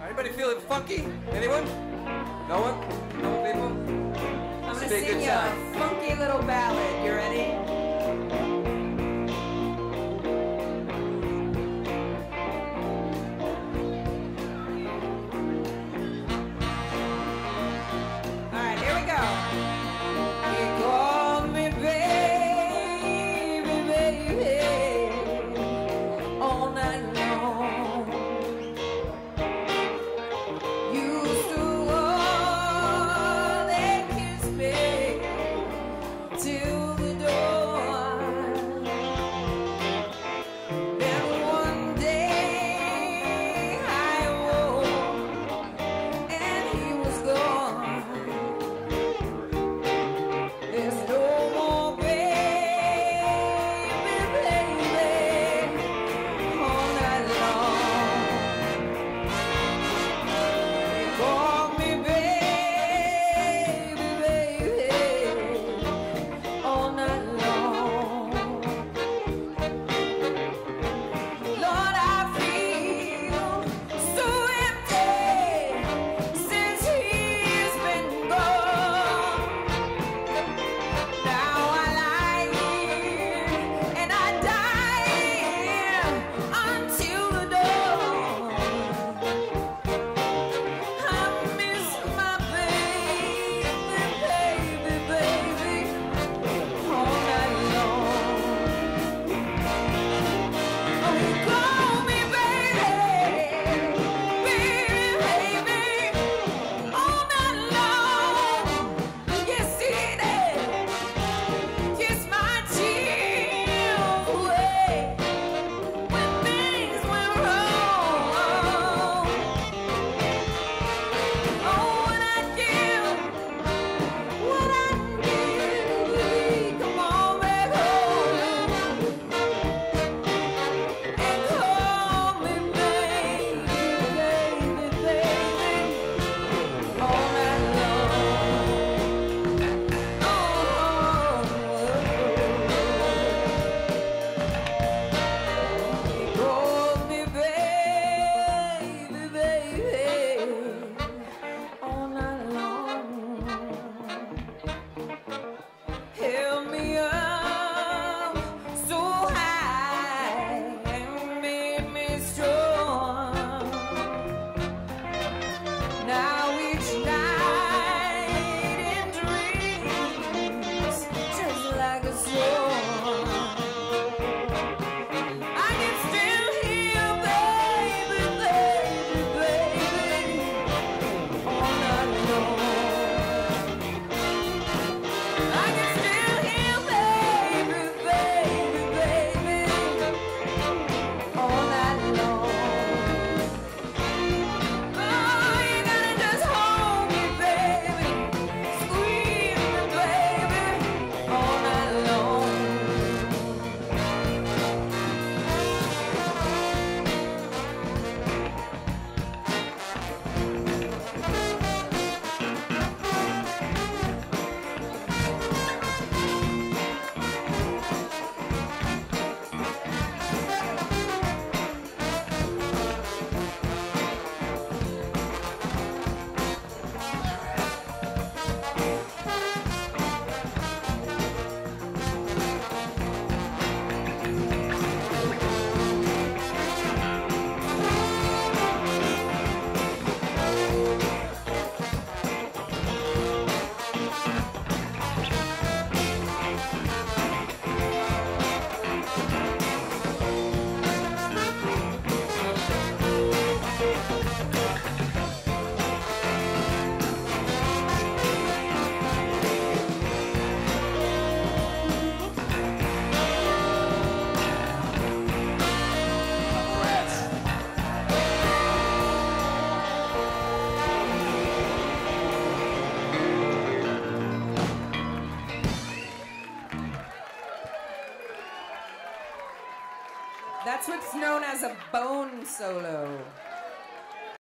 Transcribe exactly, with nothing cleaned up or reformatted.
Anybody feeling funky? Anyone? No one? No people? I'm gonna sing you a funky little ballad. You ready? All right, here we go. You call me baby, baby, all night long. Used to hold and kiss me till the door. Then one day I woke and he was gone. There's no more baby, baby, all night long. You call me baby, baby, all night long. Lord, I feel so empty since he's been gone. Now I lie here and I die until the dawn. I miss my baby, baby, baby, all night long. Oh, you call me baby, baby, baby, all night long. Yes, he did. Kiss my tears away when things went wrong. Oh, what I'd give, what I'd give, come on back home and call me baby, baby, baby, all night long. Oh, he called me baby, baby, all night long. Held me up so high and made me strong. Now each night in dreams, just like a song, I can still hear baby, baby, baby, all night long. I can still hear baby, baby, baby, all night long. Oh, you gotta just hold me, baby, squeeze me, baby, all night long. That's what's known as a bone solo.